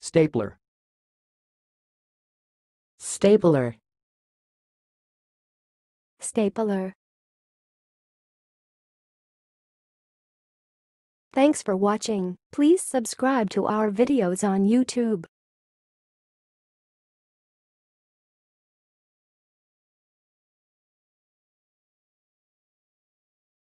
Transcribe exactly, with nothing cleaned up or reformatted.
Stapler. Stapler. Stapler. Thanks for watching. Please subscribe to our videos on YouTube.